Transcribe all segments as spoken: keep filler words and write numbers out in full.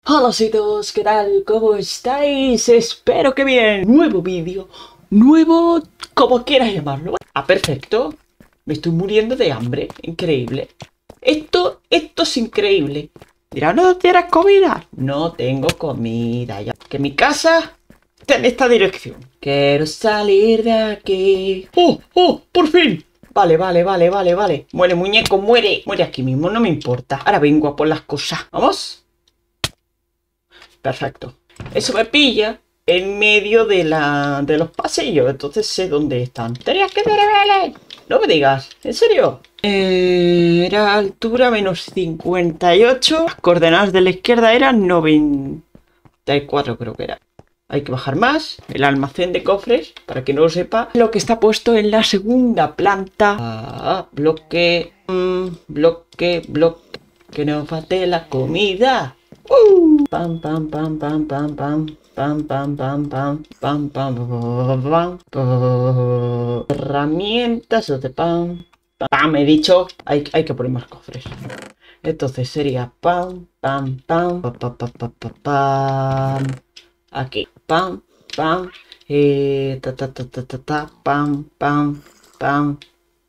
Hola todos, ¿qué tal? ¿Cómo estáis? Espero que bien. Nuevo vídeo, nuevo, como quieras llamarlo. Ah, perfecto. Me estoy muriendo de hambre, increíble. Esto, esto es increíble. Dirá, ¿no tienes comida? No tengo comida ya. Que mi casa está en esta dirección. Quiero salir de aquí. ¡Oh, oh, por fin! Vale, vale, vale, vale, vale. Muere, muñeco, muere. Muere aquí mismo, no me importa. Ahora vengo a por las cosas. ¿Vamos? Perfecto. Eso me pilla en medio de la de los pasillos. Entonces sé dónde están. Tenías que ver. No me digas. ¿En serio? Eh, era altura menos cincuenta y ocho. Las coordenadas de la izquierda eran noventa y cuatro, creo que era. Hay que bajar más. El almacén de cofres, para que no lo sepa, lo que está puesto en la segunda planta. Ah, bloque. Mmm, bloque, bloque. Que no falte la comida. Uh. Pam, pam, pam, pam, pam, pam. Pam, pam, pam, pam. Pam, pam, pam, pam, pam. Herramientas de pam. Pam, he dicho. Hay, hay que poner más cofres. Entonces sería pam, pam, pam. Pam, pam, pam, pam, pam, pam. Aquí. Pam, pam. Eh, ta, ta, ta, ta, ta, ta. Pam, pam, pam.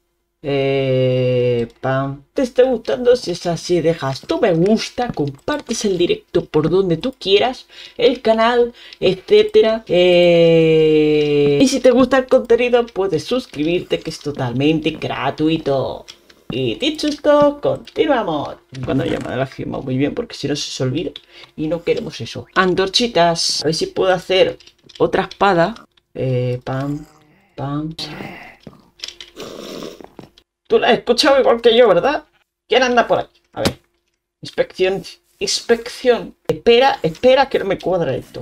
Eh, pam. ¿Te está gustando? Si es así, dejas tu me gusta, compartes el directo por donde tú quieras, el canal, etcétera. Eh, y si te gusta el contenido, puedes suscribirte, que es totalmente gratuito. Y dicho esto, continuamos. Cuando llama de la firma muy bien, porque si no se olvida. Y no queremos eso. Antorchitas. A ver si puedo hacer otra espada. Eh, pam, pam. Tú la has escuchado igual que yo, ¿verdad? ¿Quién anda por aquí? A ver. Inspección. Inspección. Espera, espera que no me cuadra esto.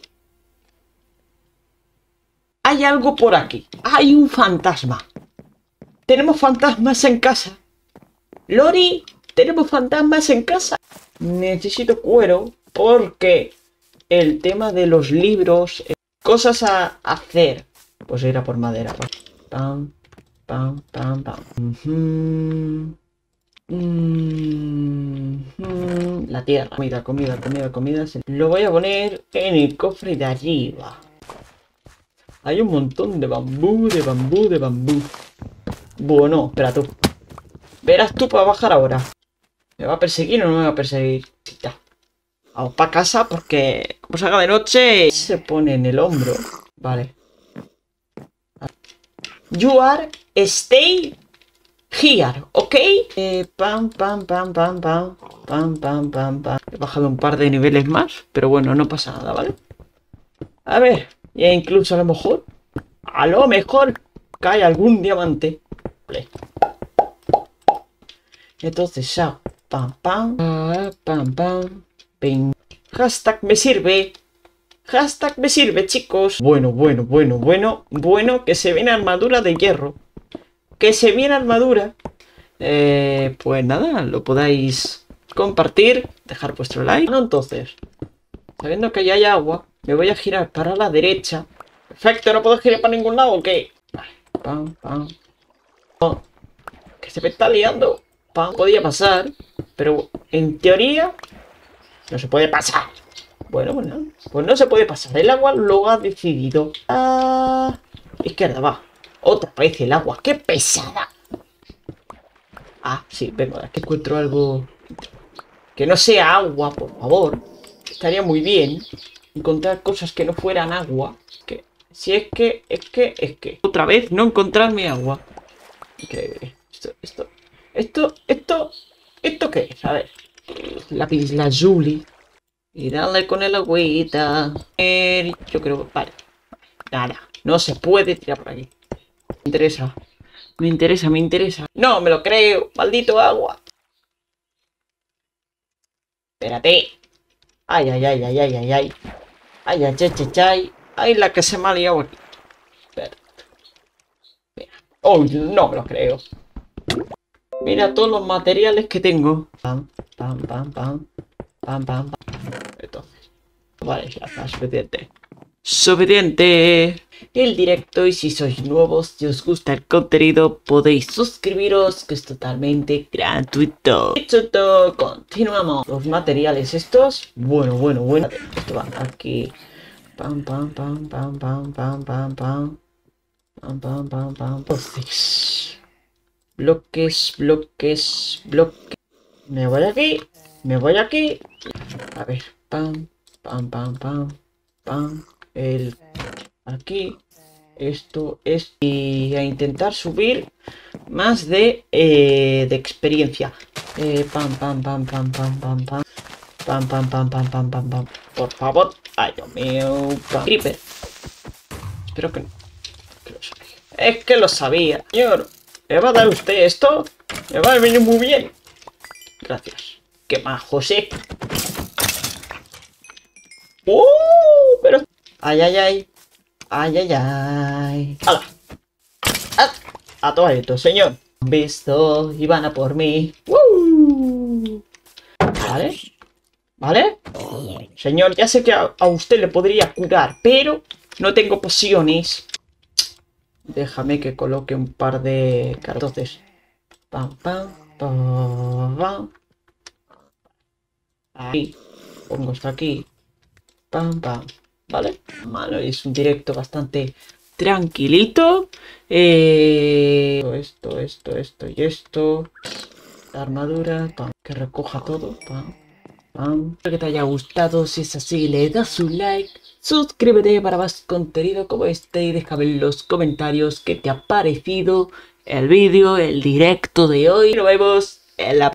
Hay algo por aquí. Hay un fantasma. Tenemos fantasmas en casa. Lori, tenemos fantasmas en casa. Necesito cuero porque el tema de los libros, eh, cosas a hacer. Pues ir a por madera. Pam, pam, pam, pam. Uh-huh. Mm-hmm. La tierra. Comida, comida, comida, comida. Lo voy a poner en el cofre de arriba. Hay un montón de bambú, de bambú, de bambú. Bueno, espera tú. Verás tú para bajar ahora. ¿Me va a perseguir o no me va a perseguir? Ya. Vamos para casa porque como salga de noche se pone en el hombro. Vale. You are stay here, ¿ok? Eh, pam, pam, pam, pam, pam. Pam, pam, pam, pam. He bajado un par de niveles más, pero bueno, no pasa nada, ¿vale? A ver, ya incluso a lo mejor, a lo mejor cae algún diamante. Vale. Entonces ya, pam, pam, pam, pam, ping. Hashtag me sirve. Hashtag me sirve, chicos. Bueno, bueno, bueno, bueno, bueno, que se viene armadura de hierro. Que se viene armadura. Eh, pues nada, lo podáis compartir, dejar vuestro like. Bueno, entonces, sabiendo que ya hay agua, me voy a girar para la derecha. Perfecto, no puedo girar para ningún lado, ¿o qué? Vale, pam, pam. Oh, que se me está liando. Pam, podía pasar, pero en teoría no se puede pasar. Bueno, bueno, pues no se puede pasar. El agua lo ha decidido. Ah, izquierda, va. Otra vez el agua, qué pesada. Ah, sí, vengo, aquí encuentro algo que no sea agua, por favor. Estaría muy bien encontrar cosas que no fueran agua. Que, si es que, es que, es que. Otra vez no encontrarme agua. Increíble. Esto, esto, esto, esto, ¿esto qué es? A ver. Lápiz lazuli. Y dale con el agüita. Yo creo que, vale. Nada, no se puede tirar por aquí. Me interesa. Me interesa, me interesa. No, me lo creo. Maldito agua. Espérate. Ay, ay, ay, ay, ay, ay, ay. Ay, ay, ay, ay, ay. Ay, la que se me ha liado aquí. Espérate. Mira. Oh, no me lo creo. Mira todos los materiales que tengo. Pam, pam, pam, pam. Pam, pam, pam. Entonces. Vale, ya está suficiente. suficiente el directo, y si sois nuevos, si os gusta el contenido, podéis suscribiros, que es totalmente gratuito. Dicho todo, continuamos. Los materiales estos, bueno, bueno, bueno. Esto va aquí. Pam, pam, pam, pam, pam, pam, pam, pam. Pam, pam, pam, pam. Entonces, bloques, bloques, bloques. Me voy aquí, me voy aquí. A ver, pam, pam, pam, pam, pam. El aquí. Esto es. Y a intentar subir más de, eh, de experiencia. Eh, pam, pam, pam, pam, pam, pam, pam. Pam, pam, pam, pam, pam, pam, pam. Por favor. Ay, Dios mío. Pam. Creeper. Espero que no. Que lo sabía. Es que lo sabía. Señor, ¿me va a dar usted esto? Me va a venir muy bien. Gracias. Qué majo, José. ¡Uh! Pero. Ay, ay, ay. Ay, ay, ay. ¡Hala! ¡Ah! A todo esto, señor. Visto y van a por mí. ¡Uh! ¿Vale? ¿Vale? Señor, ya sé que a, a usted le podría curar, pero no tengo pociones. Déjame que coloque un par de cartones. Pam, pam, pam, pam. Ahí. Pongo esto aquí. Pam, pam. ¿Vale? Malo, es un directo bastante tranquilito. Eh... Esto, esto, esto y esto. La armadura. Pam. Que recoja todo. Pam. Pam. Espero que te haya gustado. Si es así, le das un like. Suscríbete para más contenido como este y déjame en los comentarios qué te ha parecido el vídeo, el directo de hoy. Nos vemos en la